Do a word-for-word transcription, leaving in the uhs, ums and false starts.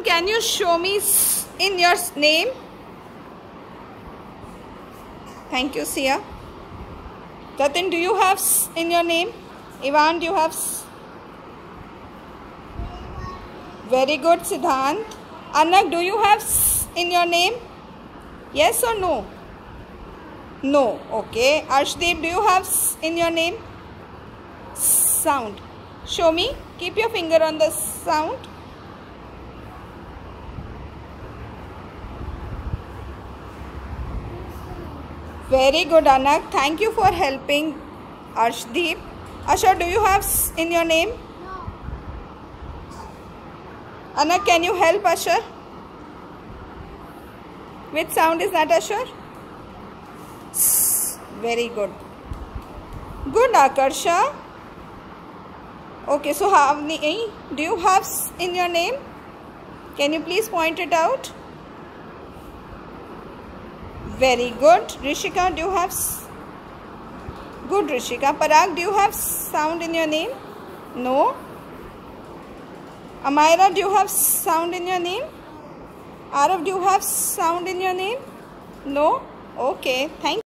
can you show me S in your name? Thank you, Sia. Tatin, do you have S in your name? Ivan, do you have S? Very good, Siddhant. Anak, do you have S in your name? Yes or no? No. Okay. Arshdeep, do you have S in your name? Sound. Show me. Keep your finger on the sound. Very good, Anak. Thank you for helping Arshdeep. Ashar, do you have S in your name? No. Anak, can you help Ashar? Which sound is that, Ashar? S. Very good. Good, Akarsha. Okay, so how many? Do you have S in your name? Can you please point it out? Very good. Rishika, do you have S? Good, Rishika. Parag, do you have sound in your name? No. Amira, do you have sound in your name? Arav, do you have sound in your name? No. Okay. Thank you.